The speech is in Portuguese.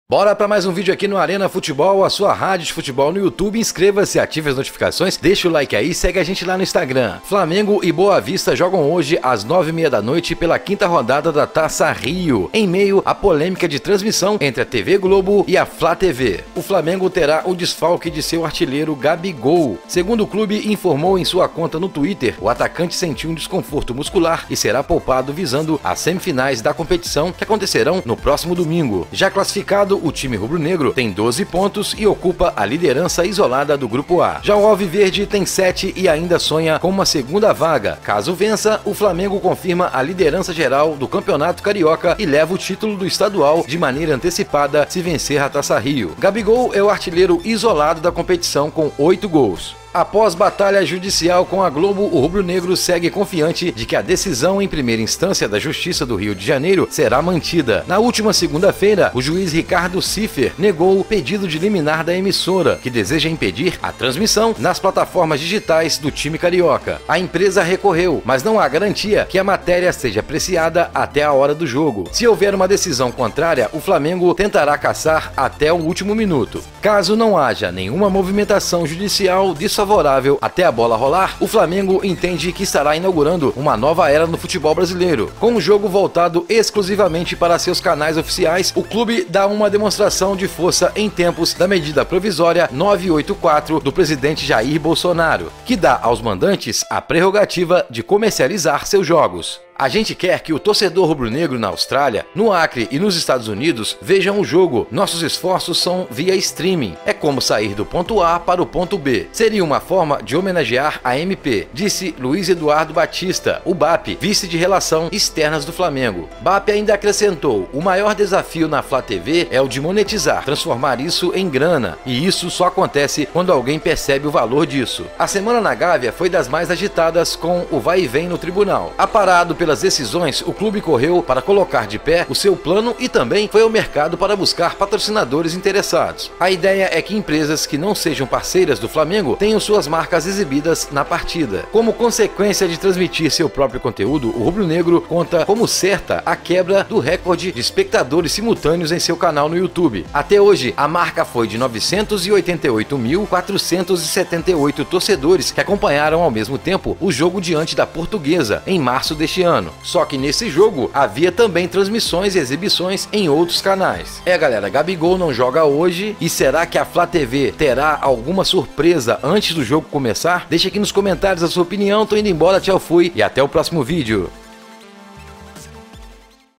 Bora para mais um vídeo aqui no Arena Futebol, a sua rádio de futebol no YouTube. Inscreva-se, ative as notificações, deixa o like aí, segue a gente lá no Instagram. Flamengo e Boa Vista jogam hoje às 9h30 da noite pela quinta rodada da Taça Rio, em meio à polêmica de transmissão entre a TV Globo e a Flá TV. O Flamengo terá o desfalque de seu artilheiro Gabigol. Segundo o clube informou em sua conta no Twitter, o atacante sentiu um desconforto muscular e será poupado visando as semifinais da competição que acontecerão no próximo domingo. Já classificado, o time rubro-negro tem 12 pontos e ocupa a liderança isolada do Grupo A. Já o Alviverde tem 7 e ainda sonha com uma segunda vaga. Caso vença, o Flamengo confirma a liderança geral do Campeonato Carioca e leva o título do estadual de maneira antecipada se vencer a Taça Rio. Gabigol é o artilheiro isolado da competição com 8 gols. Após batalha judicial com a Globo, o rubro-negro segue confiante de que a decisão em primeira instância da Justiça do Rio de Janeiro será mantida. Na última segunda-feira, o juiz Ricardo Ciffer negou o pedido de liminar da emissora, que deseja impedir a transmissão nas plataformas digitais do time carioca. A empresa recorreu, mas não há garantia que a matéria seja apreciada até a hora do jogo. Se houver uma decisão contrária, o Flamengo tentará caçar até o último minuto. Caso não haja nenhuma movimentação judicial desfavorável até a bola rolar, o Flamengo entende que estará inaugurando uma nova era no futebol brasileiro. Com o jogo voltado exclusivamente para seus canais oficiais, o clube dá uma demonstração de força em tempos da medida provisória 984 do presidente Jair Bolsonaro, que dá aos mandantes a prerrogativa de comercializar seus jogos. A gente quer que o torcedor rubro-negro na Austrália, no Acre e nos Estados Unidos vejam o jogo. Nossos esforços são via streaming. É como sair do ponto A para o ponto B. Seria uma forma de homenagear a MP, disse Luiz Eduardo Batista, o BAP, vice de Relações Externas do Flamengo. BAP ainda acrescentou: o maior desafio na Flá TV é o de monetizar, transformar isso em grana. E isso só acontece quando alguém percebe o valor disso. A semana na Gávea foi das mais agitadas com o vai e vem no tribunal. Aparado pelas decisões, o clube correu para colocar de pé o seu plano e também foi ao mercado para buscar patrocinadores interessados. A ideia é que empresas que não sejam parceiras do Flamengo tenham suas marcas exibidas na partida. Como consequência de transmitir seu próprio conteúdo, o rubro-negro conta como certa a quebra do recorde de espectadores simultâneos em seu canal no YouTube. Até hoje, a marca foi de 988.478 torcedores que acompanharam ao mesmo tempo o jogo diante da Portuguesa em março deste ano. Só que nesse jogo havia também transmissões e exibições em outros canais. Galera, Gabigol não joga hoje e será que a Flá TV terá alguma surpresa antes do jogo começar? Deixa aqui nos comentários a sua opinião. Tô indo embora, tchau, fui e até o próximo vídeo.